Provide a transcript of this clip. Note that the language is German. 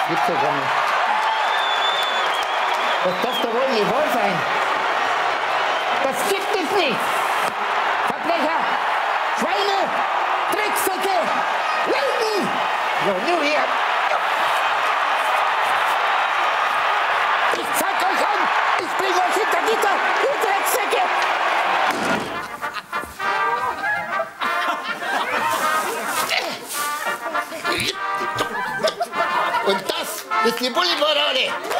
gibt's ja gar nicht. Das darf doch wohl nicht wahr sein. Das gibt es nicht. Verbrecher, Schweine, Drecksäcke, Wilden. So, nur hier. Ich zeig euch an. Ich bring euch hinter Gitter, ihr Drecksäcke. Und das ist die Bullenparade.